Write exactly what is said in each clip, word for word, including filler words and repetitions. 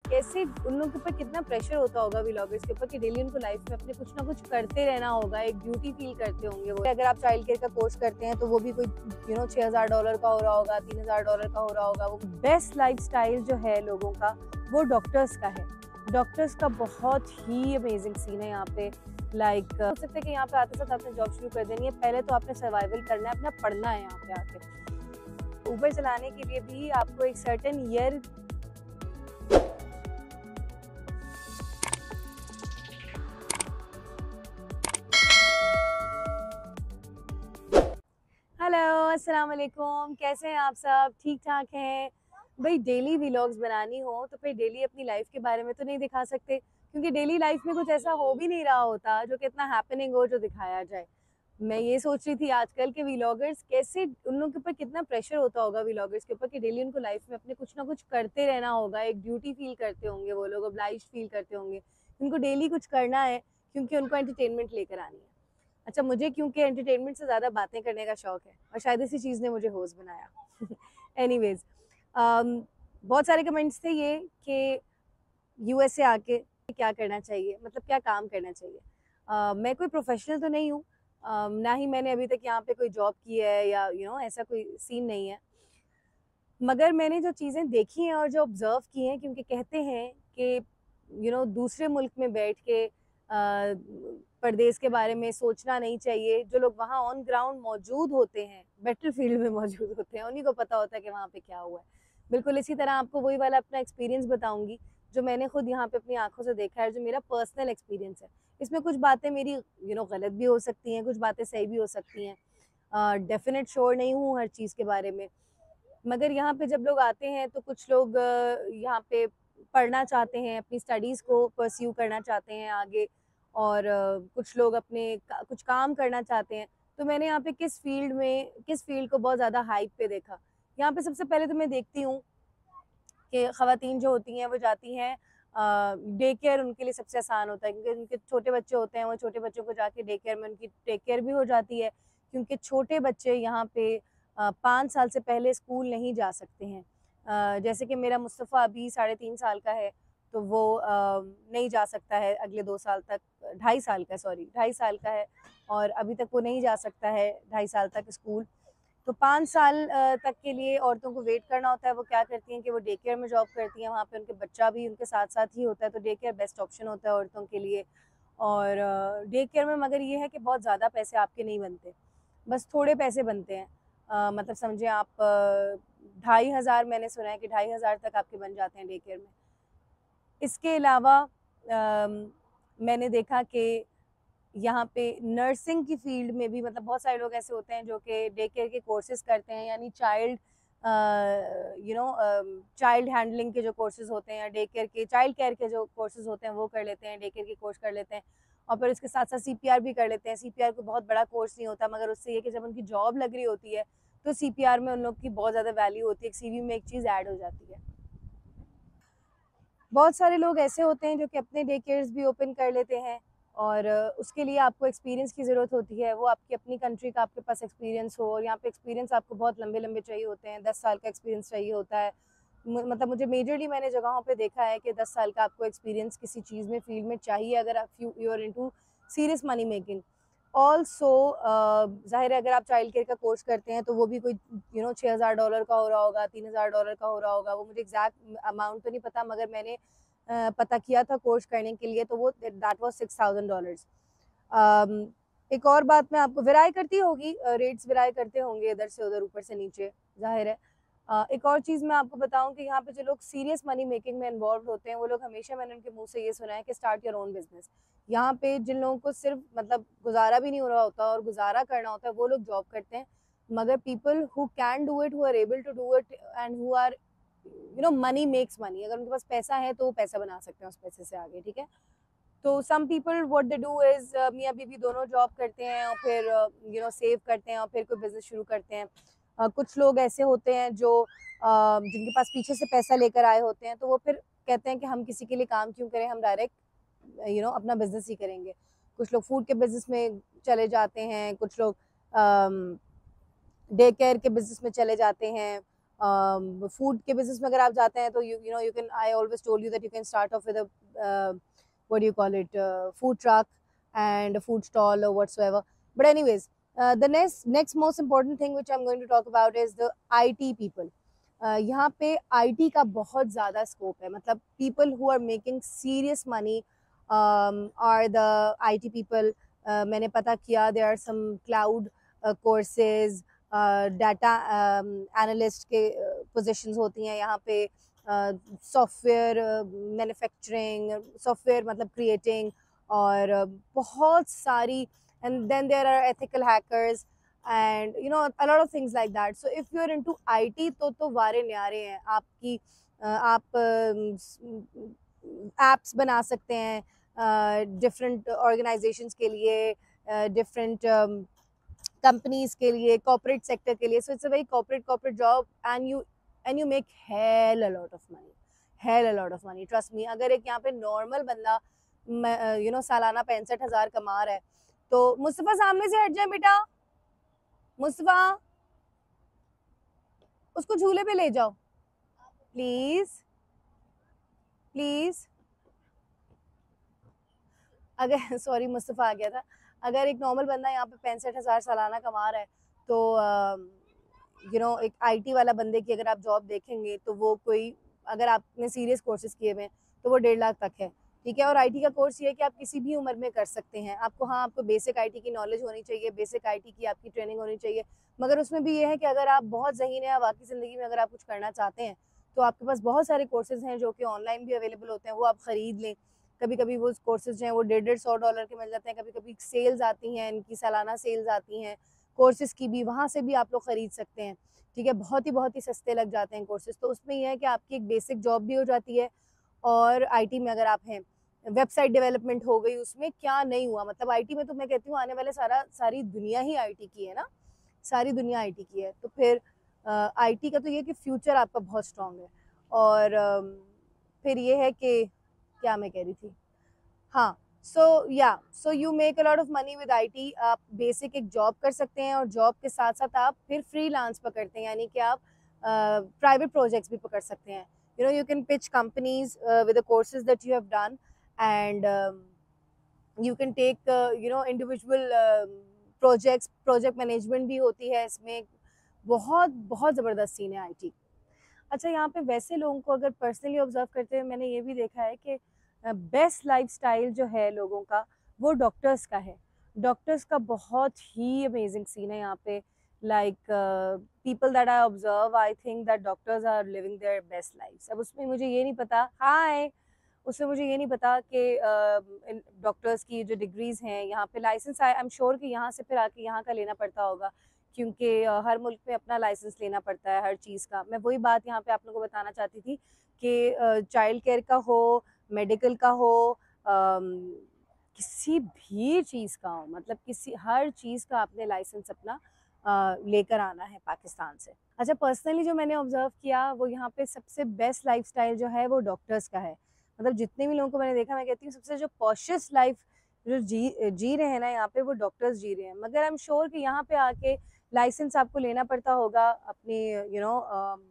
कैसे उन लोगों के ऊपर कितना प्रेशर होता होगा व्लॉगर्स के ऊपर कि डेली उनको लाइफ में अपने कुछ ना कुछ करते रहना होगा, एक ड्यूटी फील करते होंगे वो। अगर आप चाइल्ड केयर का कोर्स करते हैं तो वो भी कोई यू नो छः हज़ार डॉलर का हो रहा होगा, तीन हज़ार डॉलर का हो रहा होगा। वो बेस्ट लाइफस्टाइल जो है लोगों का वो डॉक्टर्स का है। डॉक्टर्स का बहुत ही अमेजिंग सीन है यहाँ पे। लाइक like, हो सकता है कि यहाँ पे आते साथ आपने जॉब शुरू कर देनी है। पहले तो आपने सर्वाइवल करना है, अपना पढ़ना है। यहाँ पे आके ऊबर चलाने के लिए भी आपको एक सर्टेन ईयर हेलो अस्सलाम वालेकुम, कैसे हैं आप सब? ठीक ठाक हैं भाई। डेली व्लॉग्स बनानी हो तो फिर डेली अपनी लाइफ के बारे में तो नहीं दिखा सकते, क्योंकि डेली लाइफ में कुछ ऐसा हो भी नहीं रहा होता जो कि इतना हैपनिंग हो जो दिखाया जाए। मैं ये सोच रही थी आजकल के व्लॉगर्स कैसे, उन लोगों के ऊपर कितना प्रेशर होता होगा व्लॉगर्स के ऊपर कि डेली उनको लाइफ में अपने कुछ ना कुछ करते रहना होगा, एक ड्यूटी फील करते होंगे वो लोग, ऑब्लाइज्ड फील करते होंगे। उनको डेली कुछ करना है क्योंकि उनको एंटरटेनमेंट लेकर आनी है। अच्छा, मुझे क्योंकि एंटरटेनमेंट से ज़्यादा बातें करने का शौक है और शायद इसी चीज़ ने मुझे होस्ट बनाया। एनीवेज, um, बहुत सारे कमेंट्स थे ये कि यूएस से आके क्या करना चाहिए, मतलब क्या काम करना चाहिए। uh, मैं कोई प्रोफेशनल तो नहीं हूँ, uh, ना ही मैंने अभी तक यहाँ पे कोई जॉब की है या यू you नो know, ऐसा कोई सीन नहीं है। मगर मैंने जो चीज़ें देखी हैं और जो ऑब्ज़र्व की हैं, क्योंकि कहते हैं कि यू नो दूसरे मुल्क में बैठ के परदेश के बारे में सोचना नहीं चाहिए। जो लोग वहाँ ऑन ग्राउंड मौजूद होते हैं, बैटल फील्ड में मौजूद होते हैं, उन्हीं को पता होता है कि वहाँ पे क्या हुआ है। बिल्कुल इसी तरह आपको वही वाला अपना एक्सपीरियंस बताऊंगी जो मैंने खुद यहाँ पे अपनी आंखों से देखा है, जो मेरा पर्सनल एक्सपीरियंस है। इसमें कुछ बातें मेरी यू नो गलत भी हो सकती हैं, कुछ बातें सही भी हो सकती हैं। डेफिनेट श्योर नहीं हूँ हर चीज़ के बारे में। मगर यहाँ पे जब लोग आते हैं तो कुछ लोग यहाँ पे पढ़ना चाहते हैं, अपनी स्टडीज़ को परस्यू करना चाहते हैं आगे, और कुछ लोग अपने का, कुछ काम करना चाहते हैं। तो मैंने यहाँ पे किस फील्ड में किस फील्ड को बहुत ज़्यादा हाइप पे देखा। यहाँ पे सबसे पहले तो मैं देखती हूँ कि ख़वातीन जो होती हैं वो जाती हैं डे केयर। उनके लिए सबसे आसान होता है क्योंकि उनके छोटे बच्चे होते हैं, वो छोटे बच्चों को जाके डे केयर में उनकी टेक केयर भी हो जाती है, क्योंकि छोटे बच्चे यहाँ पे पाँच साल से पहले स्कूल नहीं जा सकते हैं। जैसे कि मेरा मुस्तफ़ा अभी साढ़े तीन साल का है, तो वो नहीं जा सकता है अगले दो साल तक। ढाई साल का सॉरी ढाई साल का है और अभी तक वो नहीं जा सकता है ढाई साल तक स्कूल। तो पाँच साल तक के लिए औरतों को वेट करना होता है। वो क्या करती हैं कि वो डे केयर में जॉब करती हैं, वहाँ पे उनके बच्चा भी उनके साथ साथ ही होता है, तो डे केयर बेस्ट ऑप्शन होता है औरतों के लिए। और डे केयर में मगर ये है कि बहुत ज़्यादा पैसे आपके नहीं बनते, बस थोड़े पैसे बनते हैं। uh, मतलब समझे आप, ढाई हज़ार मैंने सुना है कि ढाई हज़ार तक आपके बन जाते हैं डे केयर में। इसके अलावा मैंने देखा कि यहाँ पे नर्सिंग की फील्ड में भी, मतलब बहुत सारे लोग ऐसे होते हैं जो कि डे केयर के कोर्सेज करते हैं, यानी child you know child handling के जो कोर्सेज होते हैं, डे केयर के चाइल्ड केयर के जो कोर्सेज होते हैं वो कर लेते हैं, डे केयर के कोर्स कर लेते हैं, और फिर उसके साथ साथ सीपीआर भी कर लेते हैं। सीपीआर को बहुत बड़ा कोर्स नहीं होता, मगर उससे ये कि जब उनकी जॉब लग रही होती है तो सीपीआर में उन लोग की बहुत ज़्यादा वैल्यू होती है, एक सीवी में एक चीज़ ऐड हो जाती है। बहुत सारे लोग ऐसे होते हैं जो कि अपने डे केयर्स भी ओपन कर लेते हैं, और उसके लिए आपको एक्सपीरियंस की ज़रूरत होती है। वो आपकी अपनी कंट्री का आपके पास एक्सपीरियंस हो, और यहाँ पे एक्सपीरियंस आपको बहुत लंबे लंबे चाहिए होते हैं, दस साल का एक्सपीरियंस चाहिए होता है। मतलब मुझे मेजरली मैंने जगहों पे देखा है कि दस साल का आपको एक्सपीरियंस किसी चीज़ में फील्ड में चाहिए अगर आप you are into serious money making. Also ज़ाहिर है अगर आप चाइल्ड केयर का कोर्स करते हैं तो वो भी कोई यू नो छः हज़ार डॉलर का हो रहा होगा, तीन हज़ार डॉलर का हो रहा होगा। वो मुझे एग्जैक्ट अमाउंट तो नहीं पता, मगर मैंने Uh, पता किया था कोर्स करने के लिए, तो वो that was six thousand dollars. एक और बात मैं आपको, वेराई करती होगी, रेट्स वेराई करते होंगे इधर से उधर, ऊपर से नीचे, जाहिर है। uh, एक और चीज़ मैं आपको बताऊं कि यहाँ पे जो लोग सीरियस मनी मेकिंग में इन्वॉल्व होते हैं वो लोग हमेशा, मैंने उनके मुंह से ये सुना है कि स्टार्ट योर ओन बिजनेस। यहाँ पे जिन लोगों को सिर्फ मतलब गुजारा भी नहीं हो रहा होता और गुजारा करना होता है वो लोग जॉब करते हैं, मगर people who can do it, who are able to do it and who are you know money makes money, अगर उनके पास पैसा है तो वो पैसा बना सकते हैं उस पैसे से आगे, ठीक है। तो some people what they do is, मियाँ बीवी दोनों जॉब करते हैं और फिर यू नो सेव करते हैं और फिर कोई बिजनेस शुरू करते हैं। uh, कुछ लोग ऐसे होते हैं जो uh, जिनके पास पीछे से पैसा लेकर आए होते हैं, तो वो फिर कहते हैं कि हम किसी के लिए काम क्यों करें, हम डायरेक्ट यू नो अपना बिजनेस ही करेंगे। कुछ लोग फूड के बिजनेस में चले जाते हैं, कुछ लोग डे um, केयर के बिजनेस में चले जाते हैं, फूड के बिजनेस में अगर आप जाते हैं तो you you know you can, I always told you that you can start off with a what do you call it, food truck and a food stall or whatsoever. But anyways, uh, the next next most important thing which I'm going to talk about is the I T people. uh, यहाँ पे I T का बहुत ज़्यादा scope है, मतलब people who are making serious money um, are the I T people. uh, मैंने पता किया there are some cloud uh, courses, data analyst के पोजीशंस होती हैं यहाँ पे, सॉफ्टवेयर मैन्युफैक्चरिंग, सॉफ्टवेयर मतलब क्रिएटिंग, और uh, बहुत सारी, and then there are ethical hackers and you know a lot of things like that. So if you are into I T तो तो वारे न्यारे हैं आपकी, uh, आप एप्स uh, बना सकते हैं डिफरेंट uh, ऑर्गेनाइजेशंस के लिए, डिफरेंट uh, कंपनीज के लिए, कॉर्पोरेट सेक्टर के लिए. So it's a very corporate corporate job and you and you make hell a lot of money, hell a lot of money, trust me. अगर एक यहाँ पे नॉर्मल बंदा यू नो सालाना पैंसठ हजार कमा रहा है तो मुस्तफा सामने से हट जाए बेटा, मुस्तफा उसको झूले पे ले जाओ प्लीज प्लीज. अगर सॉरी मुस्तफा आ गया था. अगर एक नॉर्मल बंदा यहाँ पे पैंसठ हजार सालाना कमा रहा है तो यू नो एक आईटी वाला बंदे की अगर आप जॉब देखेंगे तो वो कोई, अगर आपने सीरियस कोर्सेज किए हुए हैं तो वो डेढ़ लाख तक है, ठीक है. और आईटी का कोर्स ये है कि आप किसी भी उम्र में कर सकते हैं. आपको, हाँ, आपको बेसिक आईटी की नॉलेज होनी चाहिए, बेसिक आईटी की आपकी ट्रेनिंग होनी चाहिए, मगर उसमें भी ये है कि अगर आप बहुत ज़हीन है, बाकी ज़िंदगी में अगर आप कुछ करना चाहते हैं तो आपके पास बहुत सारे कोर्सेज हैं जो कि ऑनलाइन भी अवेलेबल होते हैं, वो आप ख़रीद लें. कभी कभी वो कोर्सेज जो हैं वो डेढ़ डेढ़ सौ डॉलर के मिल जाते हैं, कभी कभी सेल्स आती हैं, इनकी सालाना सेल्स आती हैं कोर्सेज की भी, वहाँ से भी आप लोग ख़रीद सकते हैं, ठीक है. बहुत ही बहुत ही सस्ते लग जाते हैं कोर्सेज. तो उसमें यह है कि आपकी एक बेसिक जॉब भी हो जाती है. और आईटी में अगर आप हैं, वेबसाइट डेवलपमेंट हो गई, उसमें क्या नहीं हुआ, मतलब आईटी में तो मैं कहती हूँ आने वाले सारा सारी दुनिया ही आईटी की है ना, सारी दुनिया आईटी की है. तो फिर आईटी का तो ये कि फ्यूचर आपका बहुत स्ट्रांग है. और uh, फिर ये है कि क्या मैं कह रही थी, हाँ, सो या so you make a lot of money with IT. आप बेसिक एक जॉब कर सकते हैं और जॉब के साथ साथ आप फिर फ्रीलांस पकड़ते हैं, यानी कि आप प्राइवेट uh, प्रोजेक्ट्स भी पकड़ सकते हैं. You know you can pitch companies with the courses that you have done and you can take you know individual projects. Project management भी होती है इसमें. बहुत बहुत ज़बरदस्त सीन है आईटी. अच्छा, यहाँ पे वैसे लोगों को अगर पर्सनली ऑब्जर्व करते हुए मैंने ये भी देखा है कि बेस्ट लाइफस्टाइल जो है लोगों का वो डॉक्टर्स का है. डॉक्टर्स का बहुत ही अमेजिंग सीन है यहाँ पे. Like people that I observe, I think that doctors are living their best lifes. अब उसमें मुझे ये नहीं पता, हाय, उसमें मुझे ये नहीं पता कि डॉक्टर्स की जो डिग्रीज हैं यहाँ पे, लाइसेंस आई एम श्योर कि यहाँ से फिर आके यहाँ का लेना पड़ता होगा, क्योंकि uh, हर मुल्क में अपना लाइसेंस लेना पड़ता है हर चीज़ का. मैं वही बात यहाँ पे आप लोगों को बताना चाहती थी कि चाइल्ड केयर का हो, मेडिकल का हो, um, किसी भी चीज़ का हो, मतलब किसी हर चीज़ का आपने लाइसेंस अपना uh, लेकर आना है पाकिस्तान से. अच्छा, पर्सनली जो मैंने ऑब्जर्व किया वो यहाँ पे सबसे बेस्ट लाइफस्टाइल जो है वो डॉक्टर्स का है. मतलब जितने भी लोगों को मैंने देखा, मैं कहती हूँ सबसे जो पॉशेस्ट लाइफ जो जी जी रहे हैं ना यहाँ पे, वो डॉक्टर्स जी रहे हैं. मगर आई एम श्योर कि यहाँ पे आके लाइसेंस आपको लेना पड़ता होगा अपनी यू नो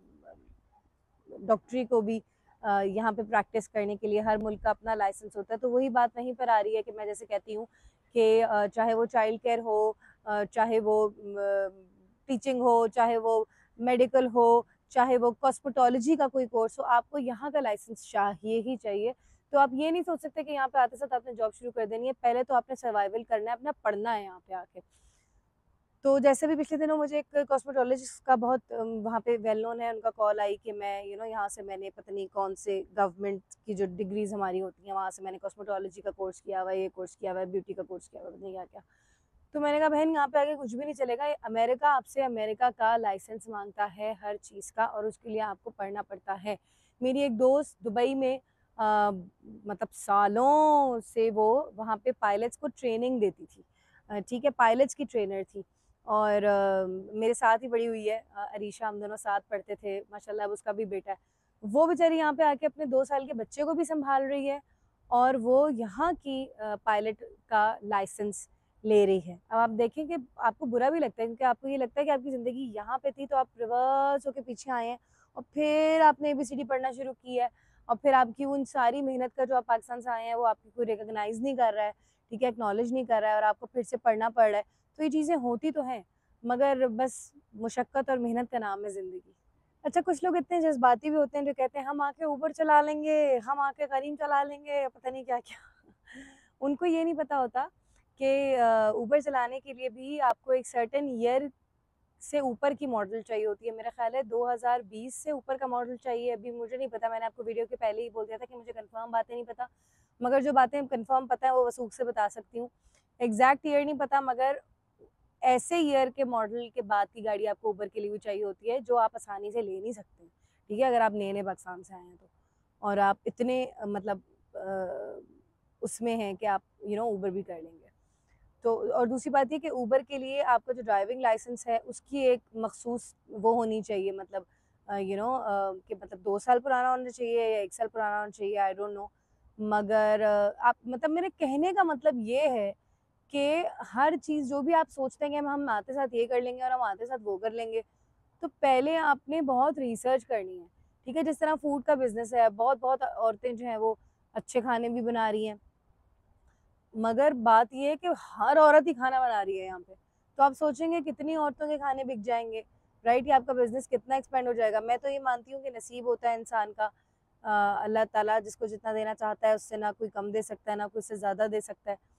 डॉक्टरी को भी uh, यहाँ पे प्रैक्टिस करने के लिए. हर मुल्क का अपना लाइसेंस होता है. तो वही बात वहीं पर आ रही है कि मैं जैसे कहती हूँ कि uh, चाहे वो चाइल्ड केयर हो, uh, चाहे वो टीचिंग uh, हो, चाहे वो मेडिकल हो, चाहे वो कॉस्मेटोलॉजी का कोई कोर्स हो, आपको यहाँ का लाइसेंस चाहिए ही चाहिए. तो आप ये नहीं सोच सकते कि यहाँ पे आते साथ आपने जॉब शुरू कर देनी है. पहले तो आपने सर्वाइवल करना है, अपना पढ़ना है यहाँ पे आके. तो जैसे भी पिछले दिनों मुझे एक कॉस्मेटोलॉजिस्ट का बहुत वहाँ पे वेल नोन है, उनका कॉल आई कि मैं यू नो यहाँ से मैंने पता नहीं कौन से गवर्नमेंट की जो डिग्रीज हमारी होती हैं वहाँ से मैंने कॉस्मेटोलॉजी का कोर्स किया हुआ है, ये कोर्स किया हुआ है, ब्यूटी का कोर्स किया हुआ है, पता नहीं क्या क्या. तो मैंने कहा बहन यहाँ पे आगे कुछ भी नहीं चलेगा. अमेरिका आपसे अमेरिका का लाइसेंस मांगता है हर चीज़ का, और उसके लिए आपको पढ़ना पड़ता है. मेरी एक दोस्त दुबई में आ, मतलब सालों से वो वहाँ पे पायलट्स को ट्रेनिंग देती थी, ठीक है, पायलट्स की ट्रेनर थी. और uh, मेरे साथ ही बड़ी हुई है अरीशा, हम दोनों साथ पढ़ते थे माशाल्लाह. अब उसका भी बेटा है. वो बेचारी यहाँ पे आके अपने दो साल के बच्चे को भी संभाल रही है और वो यहाँ की पायलट का लाइसेंस ले रही है। अब आप देखें कि आपको बुरा भी लगता है, क्योंकि आपको ये लगता है कि आपकी ज़िंदगी यहाँ पे थी, तो आप रिवर्स होके पीछे आए हैं और फिर आपने एबीसीडी पढ़ना शुरू की है, और फिर आपकी उन सारी मेहनत का जो आप पाकिस्तान से आए हैं वो आपकी कोई रिकॉग्नाइज़ नहीं कर रहा है, ठीक है, एक्नॉलेज नहीं कर रहा है, और आपको फिर से पढ़ना पड़ रहा है। तो ये चीज़ें होती तो हैं, मगर बस मुशक्क़त और मेहनत का नाम है ज़िंदगी। अच्छा, कुछ लोग इतने जज़्बाती भी होते हैं जो कहते हैं हम आके ऊबर चला लेंगे, हम आके करीम चला लेंगे, पता नहीं क्या-क्या। उनको ये नहीं पता होता कि अ, ऊबर चलाने के लिए भी आपको एक सर्टेन ईयर से ऊपर की मॉडल चाहिए होती है। मेरा ख़्याल है दो हज़ार बीस से ऊपर का मॉडल चाहिए, अभी मुझे नहीं पता, मैंने आपको वीडियो के पहले ही बोल दिया था कि मुझे कन्फर्म बातें नहीं पता। मगर जो बातें कन्फर्म पता है वो वसूख से बता सकती हूँ। एग्ज़ैक्ट ईयर नहीं पता, मगर ऐसे ईयर के मॉडल के बाद की गाड़ी आपको ऊबर के लिए भी चाहिए होती है, जो आप आसानी से ले नहीं सकते, ठीक है? अगर आप नए-नए पाकिस्तान से आए हैं तो। और आप इतने अ, मतलब अ, उसमें हैं कि आप यू नो ऊबर भी कर लेंगे। तो और दूसरी बात ये कि ऊबर के लिए आपका जो ड्राइविंग लाइसेंस है उसकी एक मखसूस वो होनी चाहिए, मतलब यू नो कि मतलब दो साल पुराना होना चाहिए या एक साल पुराना होना चाहिए, आई डोंट नो। मगर अ, आप मतलब मेरे कहने का मतलब ये है कि हर चीज़ जो भी आप सोचते हैं कि हम हम आते साथ ये कर लेंगे और हम आते साथ वो कर लेंगे, तो पहले आपने बहुत रिसर्च करनी है, ठीक है? जिस तरह फूड का बिज़नेस है, बहुत-बहुत औरतें जो हैं वो अच्छे खाने भी बना रही हैं। मगर बात ये है कि हर औरत ही खाना बना रही है यहाँ पे। तो आप सोचेंगे कितनी औरतों के खाने बिक जाएँगे, राइट? या आपका बिज़नेस कितना एक्सपेंड हो जाएगा। मैं तो ये मानती हूँ कि नसीब होता है इंसान का, अ, अल्लाह ताला जिसको जितना देना चाहता है उससे ना कोई कम दे सकता है, ना कोई उससे ज़्यादा दे सकता है।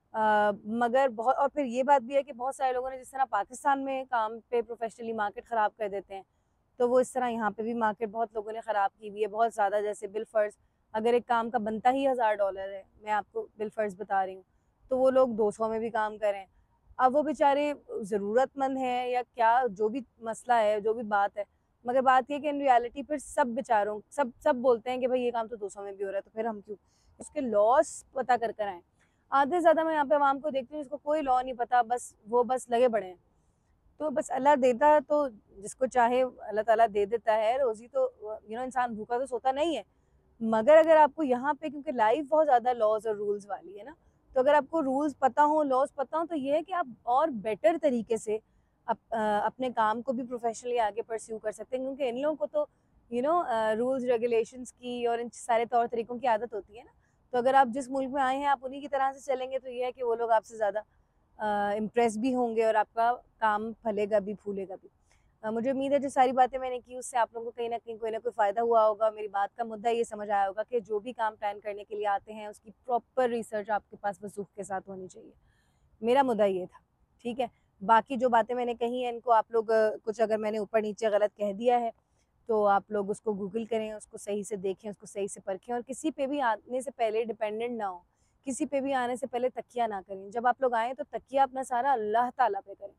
अ, मगर बहुत, और फिर ये बात भी है कि बहुत सारे लोगों ने जिस तरह पाकिस्तान में काम पे प्रोफ़ेशनली मार्केट ख़राब कर देते हैं, तो वो इस तरह यहाँ पे भी मार्केट बहुत लोगों ने ख़राब की हुई है, बहुत ज़्यादा। जैसे बिलफ़र्ज़, अगर एक काम का बनता ही हज़ार डॉलर है, मैं आपको बिलफ़र्ज़ बता रही हूँ, तो वो लोग दो सौ में भी काम कर रहे हैं। अब वो बेचारे ज़रूरतमंद हैं या क्या, जो भी मसला है, जो भी बात है, मगर बात ये है कि इन रियलिटी फिर सब बेचारों सब सब बोलते हैं कि भई ये काम तो दो सौ में भी हो रहा है, तो फिर हम क्यों? उसके लॉस पता कर कर आएँ। आधे से ज़्यादा मैं यहाँ पे अवाम को देखती हूँ जिसको कोई लॉ नहीं पता, बस वो बस लगे पड़े हैं। तो बस अल्लाह देता है, तो जिसको चाहे अल्लाह ताला दे देता है रोज़ी, तो यू नो इंसान भूखा तो सोता नहीं है। मगर अगर आपको यहाँ पे, क्योंकि लाइफ बहुत ज़्यादा लॉज़ और रूल्स वाली है ना, तो अगर आपको रूल्स पता हो, लॉज़ पता हो, तो ये है कि आप और बेटर तरीके से अप अ, अपने काम को भी प्रोफ़ेशनली आगे परस्यू कर सकते हैं, क्योंकि इन लोगों को तो you know uh, rules regulations की और इन सारे तौर तरीकों की आदत होती है ना। तो अगर आप जिस मुल्क में आए हैं आप उन्हीं की तरह से चलेंगे, तो ये है कि वो लोग आपसे ज़्यादा अ, इम्प्रेस भी होंगे और आपका काम फलेगा भी, फूलेगा भी। अ, मुझे उम्मीद है जो सारी बातें मैंने की उससे आप लोगों को कहीं न कहीं कोई ना कोई फ़ायदा हुआ होगा। मेरी बात का मुद्दा ये समझ आया होगा कि जो भी काम प्लान करने के लिए आते हैं उसकी प्रॉपर रिसर्च आपके पास वसूख के साथ होनी चाहिए। मेरा मुद्दा ये था, ठीक है? बाकी जो बातें मैंने कही हैं इनको आप लोग अ, कुछ अगर मैंने ऊपर-नीचे गलत कह दिया है, तो आप लोग उसको गूगल करें, उसको सही से देखें, उसको सही से परखें, और किसी पे भी आने से पहले डिपेंडेंट ना हों। किसी पे भी आने से पहले तकिया ना करें। जब आप लोग आएँ तो तकिया अपना सारा अल्लाह ताला पे करें।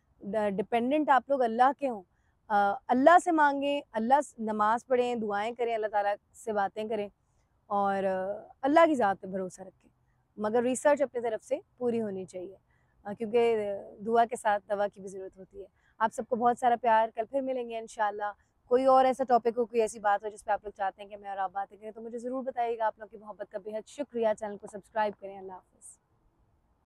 ड डिपेंडेंट आप लोग अल्लाह के हों। अ, अल्लाह से माँगें, अल्लाह स नमाज़ पढ़ें, दुआएँ करें, अल्लाह ताला से बातें करें, और अ, अल्लाह की ज़ात पे भरोसा रखें। मगर रिसर्च अपनी तरफ से पूरी होनी चाहिए, अ, क्योंकि दुआ के साथ दवा की भी ज़रूरत होती है। आप सबको बहुत सारा प्यार, कल फिर मिलेंगे इंशाअल्लाह। कोई और ऐसा टॉपिक हो, कोई ऐसी बात हो जिस पे आप लोग चाहते हैं कि मैं और आप बातें करें, तो मुझे ज़रूर बताइएगा। आप लोग की मोहब्बत का बेहद शुक्रिया। चैनल को सब्सक्राइब करें। अल्लाह हाफ़िज़।